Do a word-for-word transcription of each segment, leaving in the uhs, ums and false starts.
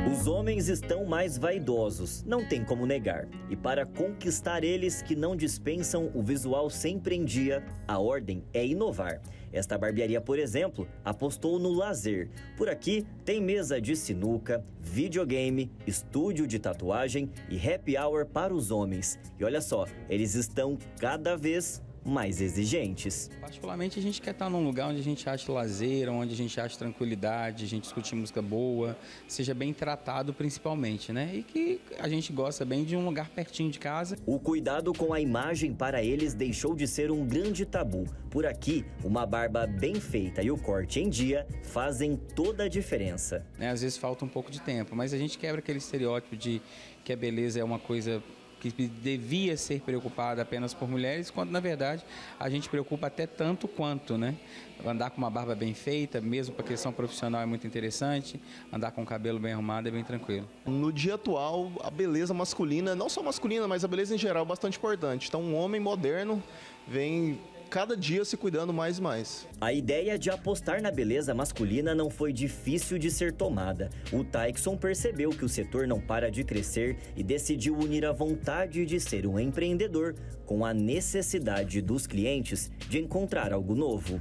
Os homens estão mais vaidosos, não tem como negar. E para conquistar eles que não dispensam o visual sempre em dia, a ordem é inovar. Esta barbearia, por exemplo, apostou no lazer. Por aqui tem mesa de sinuca, videogame, estúdio de tatuagem e happy hour para os homens. E olha só, eles estão cada vez mais exigentes. Particularmente a gente quer estar num lugar onde a gente acha lazer, onde a gente acha tranquilidade, a gente escute música boa, seja bem tratado principalmente, né? E que a gente gosta bem de um lugar pertinho de casa. O cuidado com a imagem para eles deixou de ser um grande tabu. Por aqui, uma barba bem feita e o corte em dia fazem toda a diferença. Né? Às vezes falta um pouco de tempo, mas a gente quebra aquele estereótipo de que a beleza é uma coisa que devia ser preocupada apenas por mulheres, quando na verdade a gente preocupa até tanto quanto, né? Andar com uma barba bem feita, mesmo para a questão profissional é muito interessante, andar com o cabelo bem arrumado é bem tranquilo. No dia atual, a beleza masculina, não só masculina, mas a beleza em geral é bastante importante. Então um homem moderno vem cada dia se cuidando mais e mais. A ideia de apostar na beleza masculina não foi difícil de ser tomada. O Taikson percebeu que o setor não para de crescer e decidiu unir a vontade de ser um empreendedor com a necessidade dos clientes de encontrar algo novo.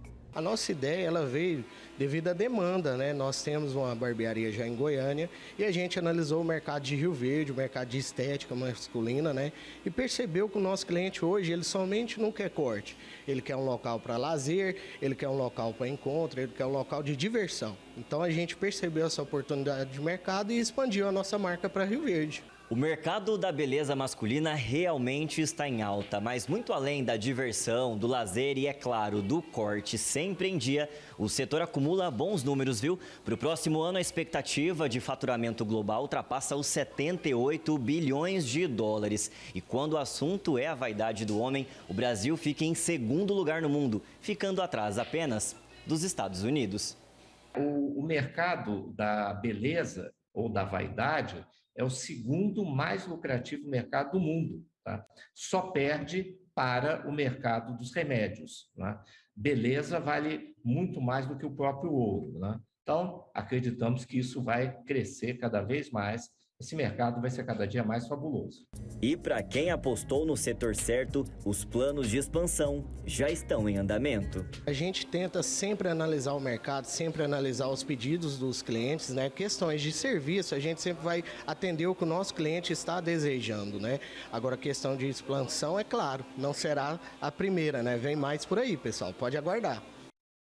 A nossa ideia ela veio devido à demanda, né? Nós temos uma barbearia já em Goiânia e a gente analisou o mercado de Rio Verde, o mercado de estética masculina, né? E percebeu que o nosso cliente hoje, ele somente não quer corte. Ele quer um local para lazer, ele quer um local para encontro, ele quer um local de diversão. Então a gente percebeu essa oportunidade de mercado e expandiu a nossa marca para Rio Verde. O mercado da beleza masculina realmente está em alta, mas muito além da diversão, do lazer e, é claro, do corte sempre em dia, o setor acumula bons números, viu? Para o próximo ano, a expectativa de faturamento global ultrapassa os setenta e oito bilhões de dólares. E quando o assunto é a vaidade do homem, o Brasil fica em segundo lugar no mundo, ficando atrás apenas dos Estados Unidos. O, o mercado da beleza ou da vaidade é o segundo mais lucrativo mercado do mundo, tá? Só perde para o mercado dos remédios, né? Beleza vale muito mais do que o próprio ouro, né? Então, acreditamos que isso vai crescer cada vez mais. Esse mercado vai ser cada dia mais fabuloso. E para quem apostou no setor certo, os planos de expansão já estão em andamento. A gente tenta sempre analisar o mercado, sempre analisar os pedidos dos clientes, né? Questões de serviço, a gente sempre vai atender o que o nosso cliente está desejando, né? Agora, questão de expansão, é claro, não será a primeira, né? Vem mais por aí, pessoal, pode aguardar.